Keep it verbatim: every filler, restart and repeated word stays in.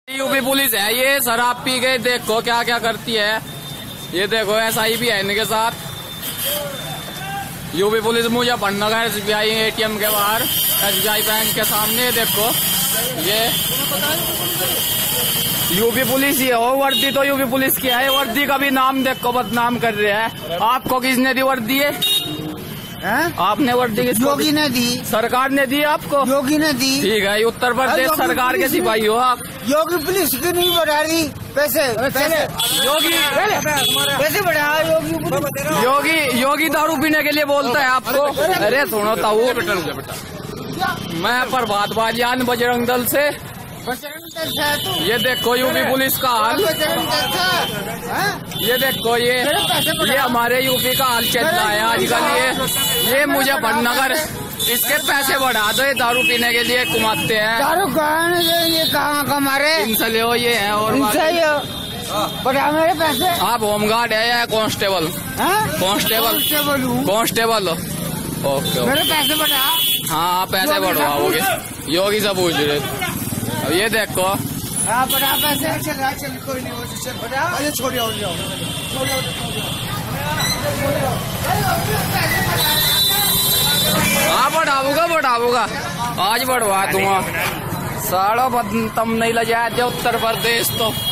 UP police है ये, शराब पी गए, देखो क्या क्या करती है। ये देखो एसआई भी है इनके साथ। UP police Muzaffarnagar SBI ATM के बाहर, एसबीआई बैंक के सामने देखो ये यूपी पुलिस ये हो। वर्दी तो यूपी पुलिस की है, वर्दी का भी नाम देखो बदनाम कर रहे हैं। आपको किसने दी वर्दी है? है? आपने वर्दी किसको? योगी ने दी। सरकार ने दी आपको? योगी ने दी। ठीक है, उत्तर प्रदेश सरकार के सिपाही हो आप। योगी पुलिस की नहीं बढ़ा रही पैसे, पैसे योगी पैसे बढ़ा योगी योगी योगी दारू पीने के लिए बोलता है आपको। अरे सुनो ताऊ, मैं प्रभात बाजियान बजरंग दल से। ये देखो यूपी पुलिस का हाल, ये देखो ये ये हमारे यूपी का हाल चल रहा है आजकल। ये ये मुजफ्फरनगर, इसके पैसे बढ़ा दो, ये दारू पीने के लिए कमाते हैं। दारू कहाँ ये कहाँ कमारे? इनसे ले ये है और बढ़ा मेरे पैसे। आप होमगार्ड है या कांस्टेबल? Constable constable okay. मेरे पैसे बढ़ा। हाँ पैसे बढ़वाओगे, योगी से पूछ रहे। ये देखो हाँ बढ़ा पैसे। चल चल कोई नहीं, चल बढ़ा। अरे छोड़िए और जाओ, हाँ बढ़ाऊंगा बढ़ाऊंगा, आज बढ़वा दूंगा। साड़ो तुम नहीं ले जाते उत्तर प्रदेश तो।